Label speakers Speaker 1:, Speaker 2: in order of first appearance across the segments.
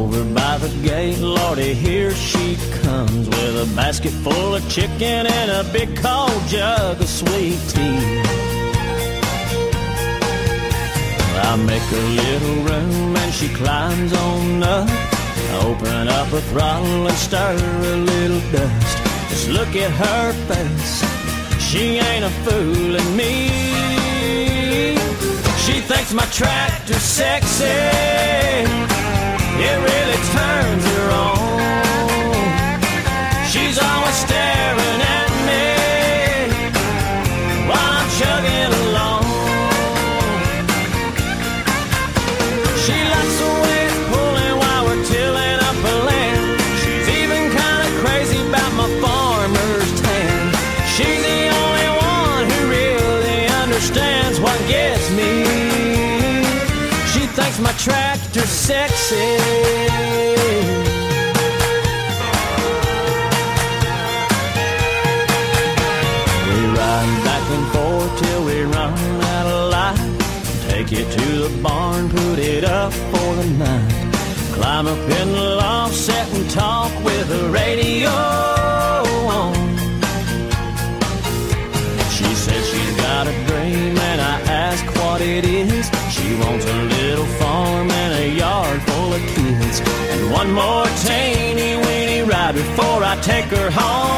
Speaker 1: Over by the gate, Lordy, here she comes with a basket full of chicken and a big cold jug of sweet tea. I make a little room and she climbs on up. I open up her throttle and stir a little dust. Just look at her face, she ain't a fooling me. She thinks my tractor's sexy, it really turns her on. She's always staring at me while I'm chugging along. She likes the way it's pulling while we're tilling up her land. She's even kind of crazy about my farmer's tan. She's the only one who really understands what gets me. She thinks my tractor's sexy. We ride back and forth till we run out of light. Take it to the barn, put it up for the night. Climb up in the loft, sit and talk with the radio on. She says she's got a dream and I ask what it is. She wants a little farm and a yard full of kids, and one more teeny weeny ride before I take her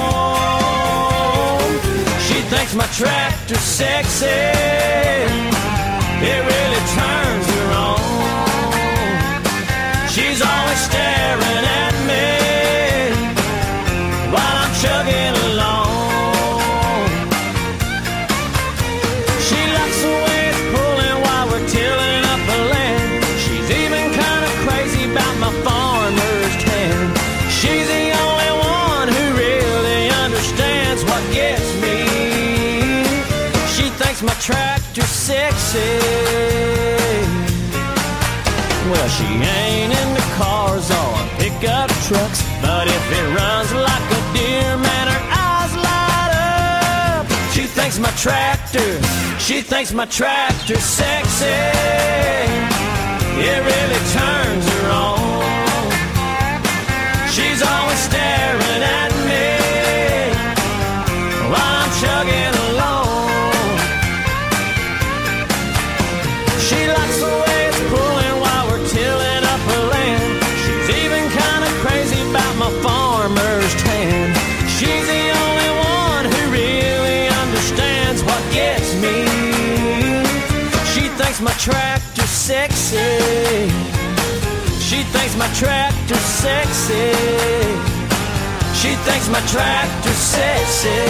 Speaker 1: home. She thinks my tractor's sexy, it really turns her on. She's always staring at me while I'm chugging along. She likes the way it's pulling while we're tilling up the land. She's even kind of crazy about my farmer's tan. She's the only one who really understands what gets me. She thinks my tractor's sexy. Well, she ain't into cars or pickup trucks, but if it runs like a deer, man, her eyes light up. She thinks my tractor's sexy, it really turns her on. She's always staring at me while I'm chugging along. She likes the way it's pulling while we're tilling up her land. She's even kind of crazy about my farmer's tan. She's the only one who really understands what gets me. She thinks my tractor's sexy. She thinks my tractor's sexy. She thinks my tractor's sexy.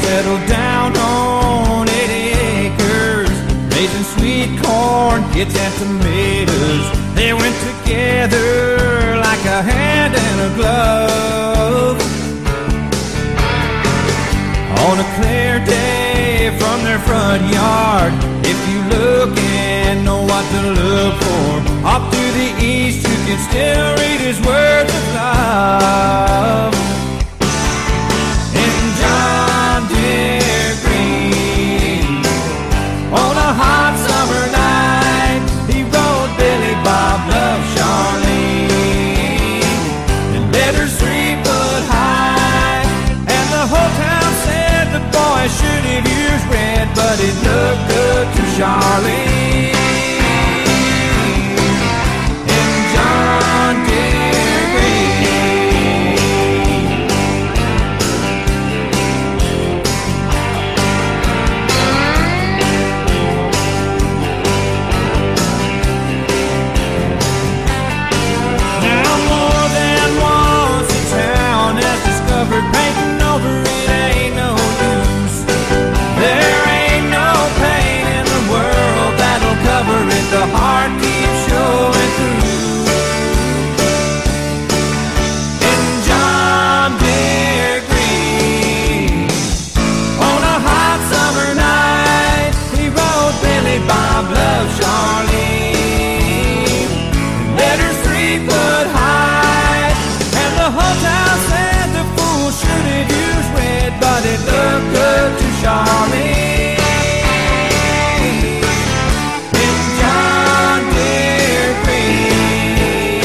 Speaker 2: settled down on 80 acres, raising sweet corn, kids and tomatoes. They went together like a hand and a glove. On a clear day from their front yard, if you look and know what to look for, off to the east you can still read his words of love. In John Deere Green, on a hot summer night, he rode Billy Bob Love Charlene, and letters 3 foot high, and the whole town said the boy should have used red, but it looked good to Charlene. In John Deere Green. Now more than once the town has discovered painting over it ain't no use. There ain't no paint in the world that'll cover it. The heart keeps showing through. In John Deere Green, on a hot summer night, he wrote Billy Bob Love Charlene, letters 3 foot high, and the whole town said the fool should have used red, but it looked good to Charlene. In John Deere Green.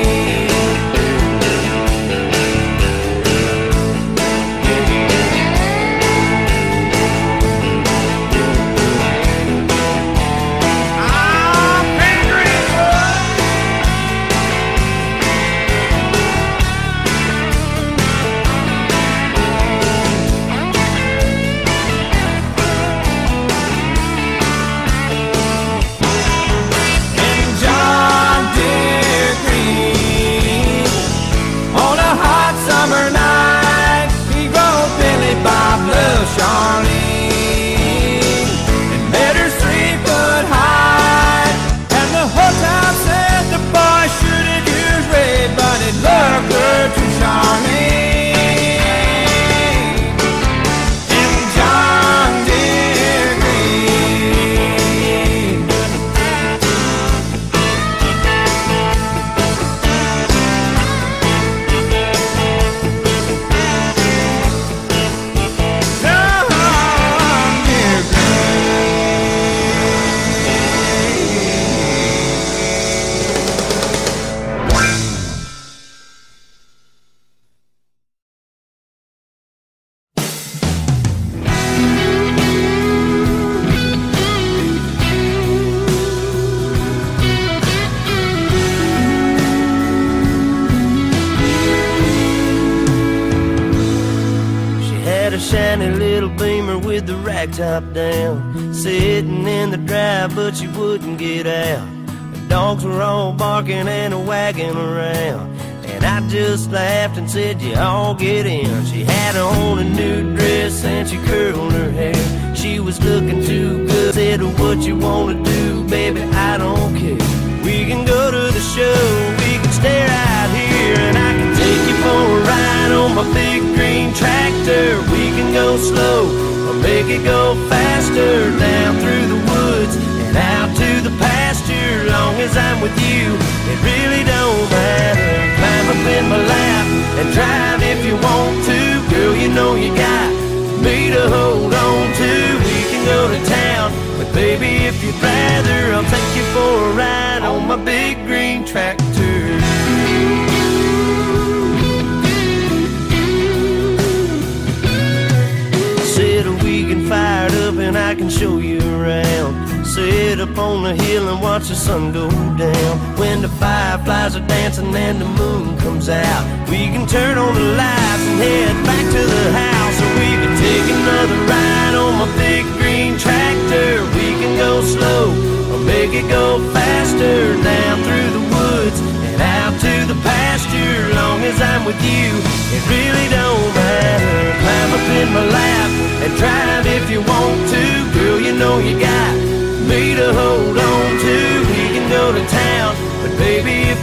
Speaker 2: Ah, Green Greenwood. In John Deere Green, on a hot summer night, he wrote Billy Bob Love Charlene, and letters 3 foot high, and the whole town said the boy should have used red, but it looked good to Charlene. In John Deere Green. John Deere
Speaker 1: She had a shiny little Beamer with the rag top down, sitting in the drive, but she wouldn't get out. The dogs were all barking and wagging around, and I just laughed and said, "You all get in." She had on a new dress and she curled her hair. She was looking too good. Said, "What you wanna do, baby? I don't care. We can go to the show, we can stay right here, and I can take you for a ride on my big green tractor. We can go slow or make it go faster, down through the woods and out to the pasture. Long as I'm with you, it really don't matter. Climb up in my lap and drive if you want to. Girl, you know you got me to hold on to. We can go to town, but baby, if you'd rather, I'll take you for a ride on my big green tractor. Sit a weekend fired up and I can show you around. Sit up on the hill and watch the sun go down. When the fireflies are dancing and the moon comes out, we can turn on the lights and head back to the house. Or we can take another ride on my big green tractor. We can go slow or make it go faster, down through the woods and out to the pasture. Long as I'm with you, it really don't matter. Climb up in my lap and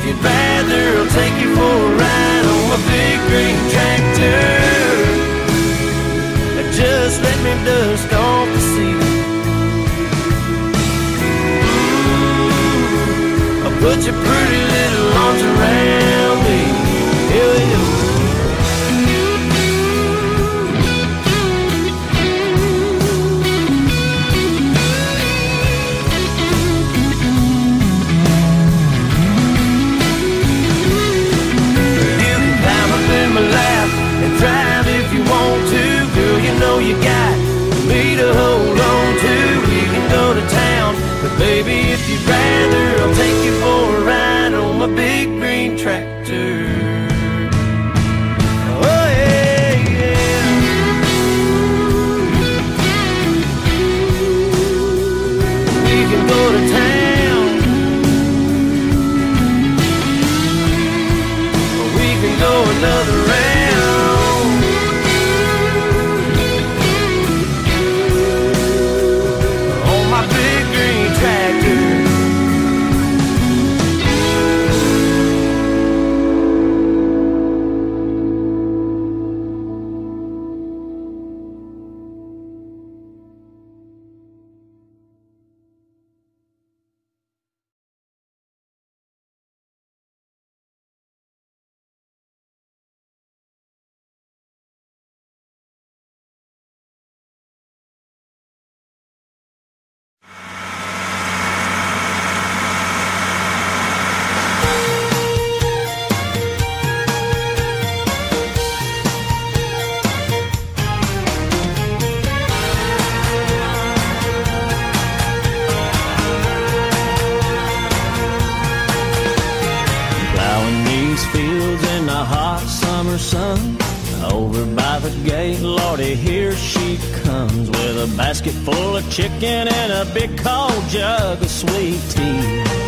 Speaker 1: you'd rather, I'll take you for a ride on my big green tractor. Just let me dust off the seat. Ooh, I'll put your pretty little arms around me. Hell yeah. Drive if you want to, girl, you know you got me to hold on to. We can go to town, but baby, if you'd rather, I'll take you for a ride on my big green tractor. Oh yeah, yeah. We can go to town, or we can go another round. Sun over by the gate, Lordy, here she comes with a basket full of chicken and a big cold jug of sweet tea.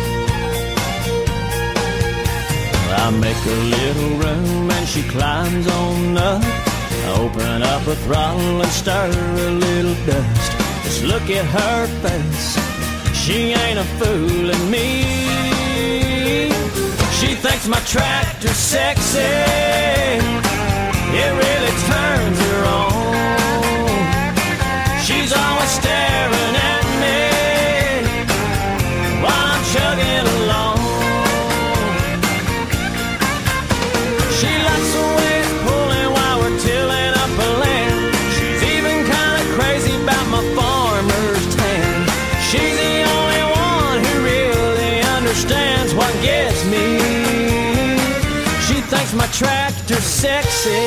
Speaker 1: I make a little room and she climbs on up. I open up her throttle and stir a little dust. Just look at her face, she ain't a fooling me. She thinks my tractor's sexy, it really turns her on. She's always staring at me while I'm chugging along. She likes the way it's pulling while we're tilling up a land. She's even kind of crazy about my farmer's tan. She's the only one who really understands what gets me. She thinks my tractor's sexy.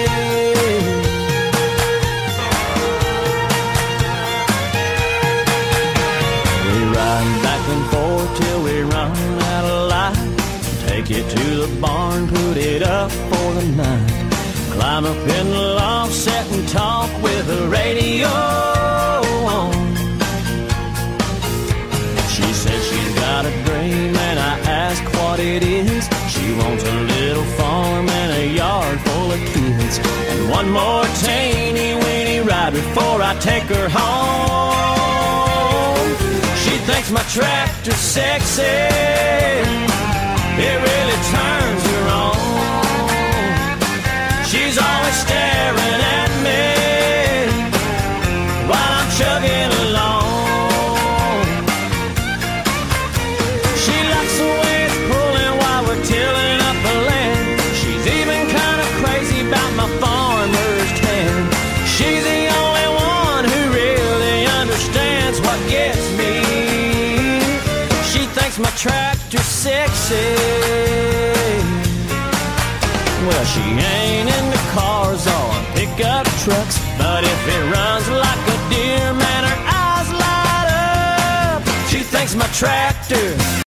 Speaker 1: We ride back and forth till we run out of light. Take it to the barn, put it up for the night. Climb up in the loft, sit and talk with the radio on. She says she's got a dream and I ask what it is. She wants a little farm and a yard full of kids, and one more teeny weeny ride before I take her home. She thinks my tractor's sexy, it really turns her on. She's always staring at me while I'm chugging along. She likes the way it's pulling while we're tilling up the land. She's even kind of crazy about my farmer's tan. She's the only one who really understands what gets me. She thinks my tractor's sexy. Well, she ain't into cars or pickup trucks, but if it runs like a deer, man, her eyes light up. She thinks my tractor